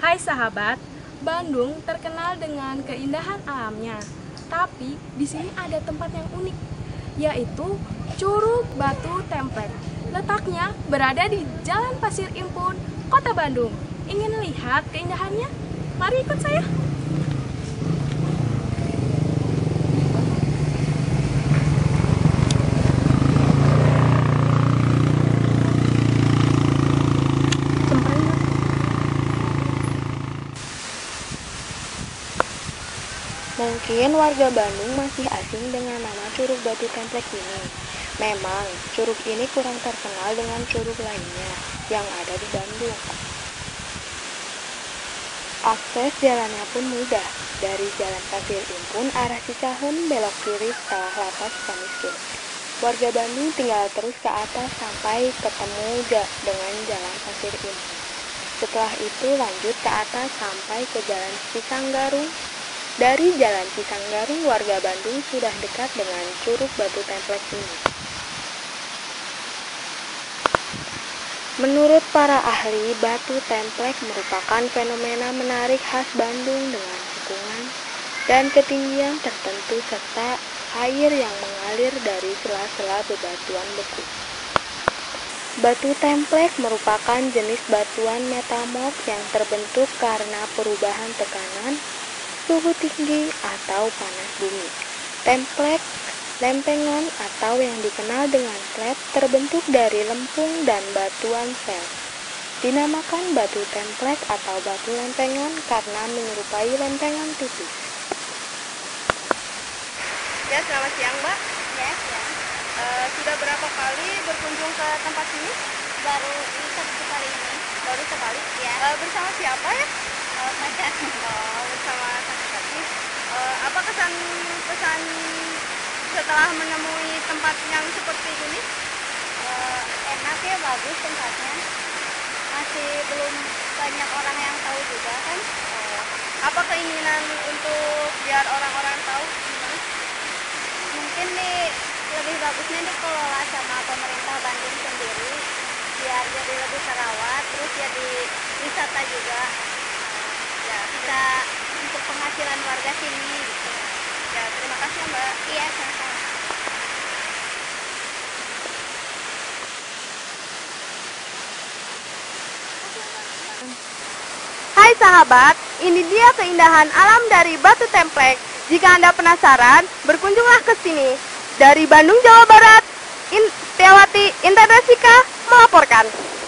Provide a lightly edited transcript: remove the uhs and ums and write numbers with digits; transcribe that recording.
Hai sahabat, Bandung terkenal dengan keindahan alamnya. Tapi di sini ada tempat yang unik, yaitu Curug Batu Templek. Letaknya berada di Jalan Pasir Impun, Kota Bandung. Ingin lihat keindahannya? Mari ikut saya. Mungkin warga Bandung masih asing dengan nama Curug Batu Templek ini. Memang, curug ini kurang terkenal dengan curug lainnya yang ada di Bandung. Akses jalannya pun mudah. Dari Jalan Pasir Impun arah Cicahem belok kiri setelah lapas Sukamiskin. Warga Bandung tinggal terus ke atas sampai ketemu dengan Jalan Pasir Impun. Setelah itu lanjut ke atas sampai ke Jalan Cisanggarung. Dari Jalan Cisanggarung, warga Bandung sudah dekat dengan Curug Batu Templek ini. Menurut para ahli, Batu Templek merupakan fenomena menarik khas Bandung dengan cekungan dan ketinggian tertentu serta air yang mengalir dari sela-sela bebatuan beku. Batu Templek merupakan jenis batuan metamorf yang terbentuk karena perubahan tekanan, suhu tinggi atau panas bumi. Templek, lempengan atau yang dikenal dengan slab terbentuk dari lempung dan batuan sel. Dinamakan batu templek atau batu lempengan karena menyerupai lempengan tipis. Ya, selamat siang, Mbak. Ya, siang. Sudah berapa kali berkunjung ke tempat ini? Baru satu kali ini. Baru sekali. Ya. Bersama siapa ya? Pacar. Bersama sakit-sakit. Apa kesan-pesan setelah menemui tempat yang seperti ini? Enak ya, bagus tempatnya. Masih belum banyak orang yang tahu juga kan. Apa keinginan untuk biar orang-orang tahu gimana? Mungkin lebih bagusnya dikelola sama pemerintah Bandung sendiri biar jadi lebih terawat, terus jadi wisata juga. Ya, Bisa untuk penghasilan warga sini gitu. ya, terima kasih ya, Mbak. Iya, sama-sama. Hai sahabat, ini dia keindahan alam dari Batu Templek. Jika Anda penasaran, berkunjunglah ke sini. Dari Bandung, Jawa Barat, Setiawati Interdasika melaporkan.